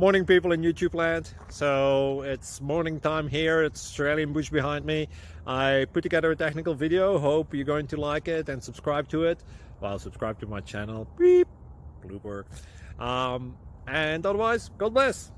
Morning, people in YouTube land. So it's morning time here. It's Australian bush behind me. I put together a technical video. Hope you're going to like it and subscribe to it. Well, subscribe to my channel. Beep. Blooper. And otherwise, God bless.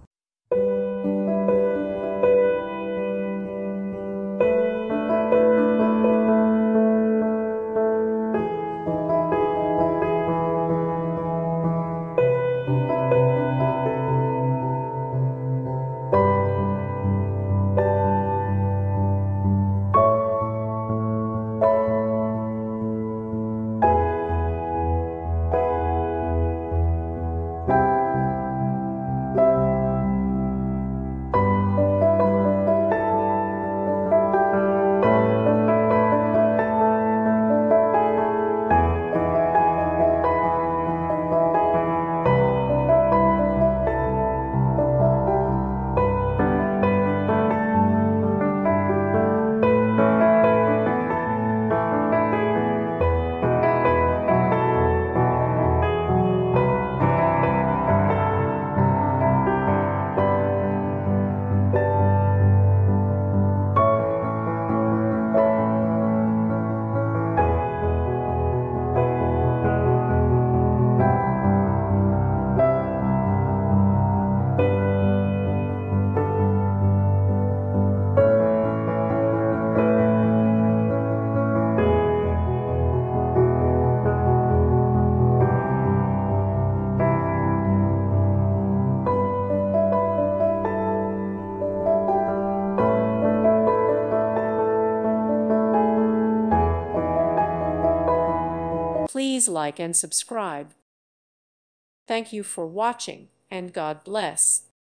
Please like and subscribe. Thank you for watching, and God bless.